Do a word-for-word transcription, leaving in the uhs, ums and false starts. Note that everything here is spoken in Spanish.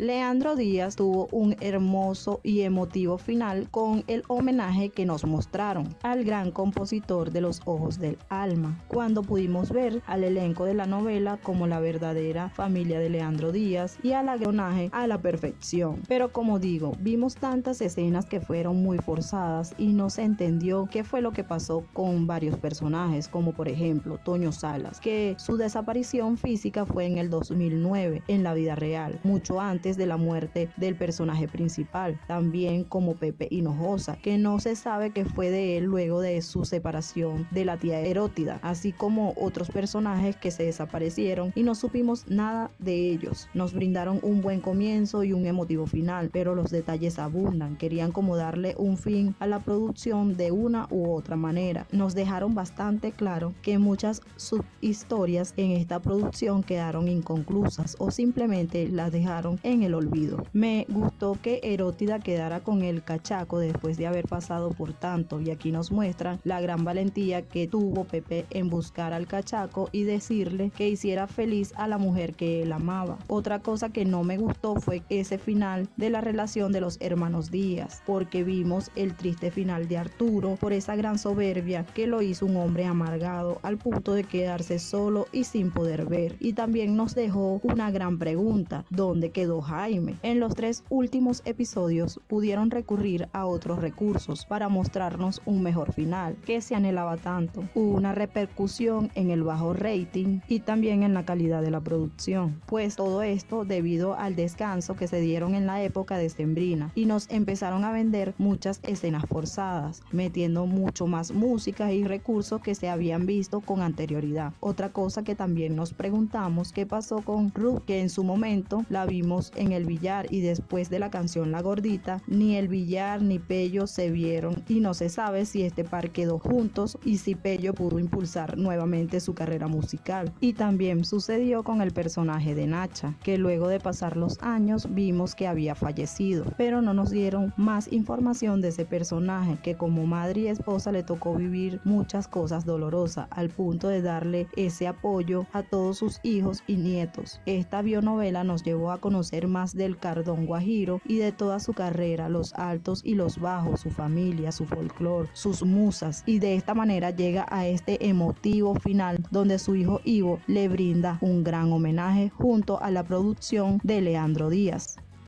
Leandro Díaz tuvo un hermoso y emotivo final con el homenaje que nos mostraron al gran compositor de Los Ojos del Alma, cuando pudimos ver al elenco de la novela como la verdadera familia de Leandro Díaz y al personaje a la perfección. Pero como digo, vimos tantas escenas que fueron muy forzadas y no se entendió qué fue lo que pasó con varios personajes, como por ejemplo Toño Salas, que su desaparición física fue en el dos mil nueve en la vida real, mucho antes de la muerte del personaje principal, también como Pepe Hinojosa, que no se sabe qué fue de él luego de su separación de la tía Erótida, así como otros personajes que se desaparecieron y no supimos nada de ellos. Nos brindaron un buen comienzo y un emotivo final, pero los detalles abundan, querían como darle un fin a la producción de una u otra manera. Nos dejaron bastante claro que muchas subhistorias en esta producción quedaron inconclusas o simplemente las dejaron en el olvido. Me gustó que Erótida quedara con el cachaco después de haber pasado por tanto, y aquí nos muestran la gran valentía que tuvo Pepe en buscar al cachaco y decirle que hiciera feliz a la mujer que él amaba. Otra cosa que no me gustó fue ese final de la relación de los hermanos Díaz, porque vimos el triste final de Arturo por esa gran soberbia que lo hizo un hombre amargado al punto de quedarse solo y sin poder ver. Y también nos dejó una gran pregunta: ¿dónde quedó Jaime? En los tres últimos episodios pudieron recurrir a otros recursos para mostrarnos un mejor final que se anhelaba tanto. Hubo una repercusión en el bajo rating y también en la calidad de la producción, pues todo esto debido al descanso que se dieron en la época decembrina, y nos empezaron a vender muchas escenas forzadas, metiendo mucho más música y recursos que se habían visto con anterioridad. Otra cosa que también nos preguntamos: ¿qué pasó con Ruth? Que en su momento la vimos en el billar y después de la canción La Gordita, ni el billar ni Pello se vieron y no se sabe si este par quedó juntos y si Pello pudo impulsar nuevamente su carrera musical. Y también sucedió con el personaje de Nacha, que luego de pasar los años vimos que había fallecido, pero no nos dieron más información de ese personaje, que como madre y esposa le tocó vivir muchas cosas dolorosas al punto de darle ese apoyo a todos sus hijos y nietos. Esta bionovela nos llevó a conocer más del Cardón Guajiro y de toda su carrera, los altos y los bajos, su familia, su folclore, sus musas, y de esta manera llega a este emotivo final donde su hijo Ivo le brinda un gran homenaje junto a la producción de Leandro Díaz.